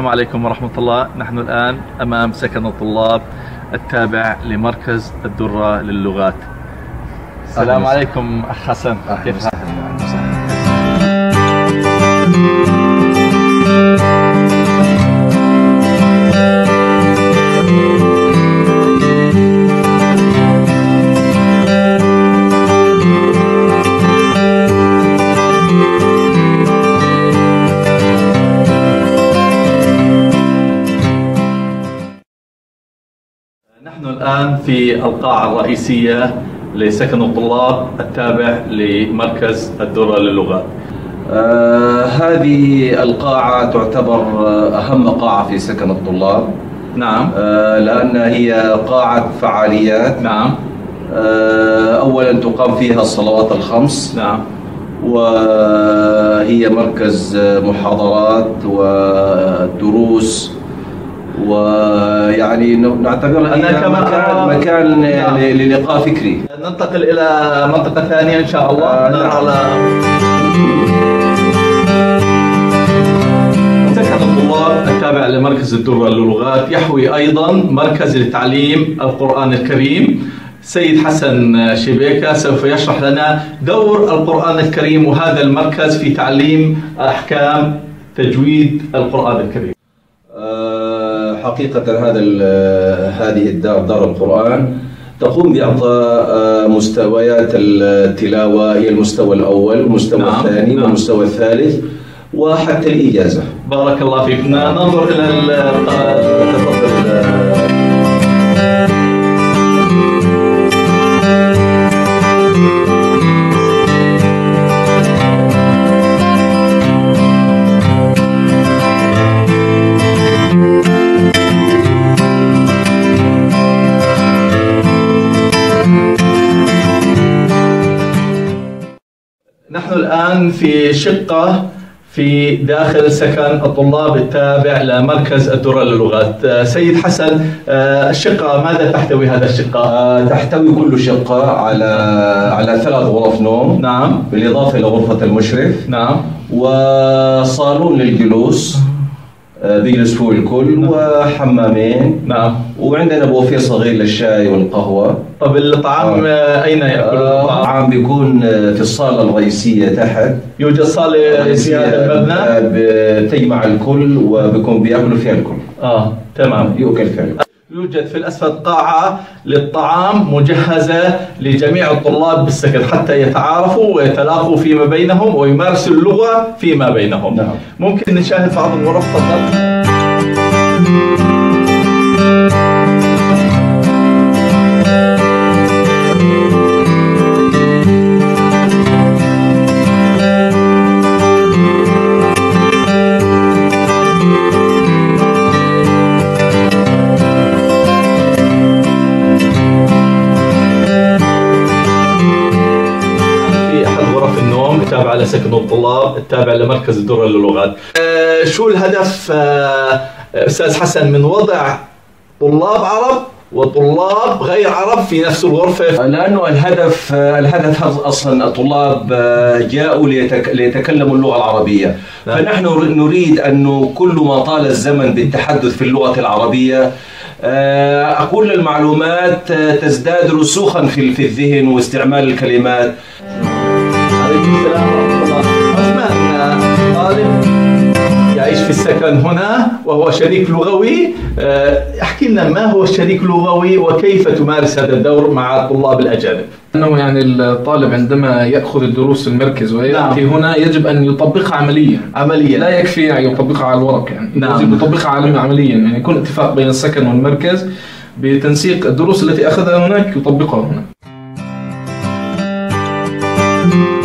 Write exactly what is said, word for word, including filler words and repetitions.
عليكم ورحمة الله. نحن الآن أمام سكن الطلاب التابع لمركز الدرة للغات. السلام عليكم أخ حسن، كيف حالك؟ نحن الآن في القاعة الرئيسية لسكن الطلاب التابع لمركز الدرة للغات. آه هذه القاعة تعتبر أهم قاعة في سكن الطلاب. نعم. آه لأنها هي قاعة فعاليات. نعم. آه أولا تقام فيها الصلوات الخمس. نعم. وهي مركز محاضرات ودروس، ويعني نعتبرها هي مكان, مكان نعم. للقاء فكري. ننتقل إلى منطقة ثانية إن شاء الله. آه نعم. سكن الطلاب التابع لمركز الدرة للغات يحوي أيضا مركز لتعليم القرآن الكريم. سيد حسن شبيكة سوف يشرح لنا دور القرآن الكريم وهذا المركز في تعليم أحكام تجويد القرآن الكريم. حقيقة هذا هذه الدار دار القرآن تقوم بإعطاء مستويات التلاوة، هي المستوى الأول والمستوى نعم. الثاني نعم. والمستوى الثالث وحتى الإجازة. بارك الله فيك. ننظر إلى نحن الآن في شقة في داخل سكن الطلاب التابع لمركز الدرة للغات. سيد حسن، الشقة ماذا تحتوي هذا الشقة؟ تحتوي كل شقة على على ثلاث غرف نوم. نعم. بالإضافة إلى غرفة المشرف. نعم. وصالون للجلوس بيجلس فوق الكل. نعم. وحمامين. نعم. وعندنا بوفيه صغير للشاي والقهوة. طب الطعام آه. أين يأكل الطعام؟ الطعام بيكون في الصالة الرئيسية تحت. يوجد صالة في هذا المبنى بتجمع الكل وبيكون بياكلوا فيها الكل. اه تمام. يؤكل فيها الكل. يوجد في الأسفل قاعة للطعام مجهزة لجميع الطلاب بالسكن حتى يتعارفوا ويتلاقوا فيما بينهم ويمارسوا اللغة فيما بينهم. نعم. ممكن نشاهد بعض الغرف؟ تفضل. التابع لسكن الطلاب التابع لمركز الدرة للغات. أه شو الهدف أه أستاذ حسن من وضع طلاب عرب وطلاب غير عرب في نفس الغرفة؟ لأنه الهدف الهدف أصلا الطلاب جاءوا ليتك ليتكلموا اللغة العربية. نعم. فنحن نريد أنه كل ما طال الزمن بالتحدث في اللغة العربية أقول المعلومات تزداد رسوخا في في الذهن واستعمال الكلمات. عليكم السلام ورحمة الله. عثمان طالب يعيش في السكن هنا وهو شريك لغوي. احكي لنا ما هو الشريك اللغوي وكيف تمارس هذا الدور مع الطلاب الأجانب؟ أنه يعني الطالب عندما يأخذ الدروس في المركز ويأتي نعم. هنا يجب أن يطبقها عمليا. عمليا لا يكفي يعني يطبقها على الورق، يعني نعم. يجب يطبقها عمليا، يعني يكون اتفاق بين السكن والمركز بتنسيق الدروس التي أخذها هناك يطبقها هنا.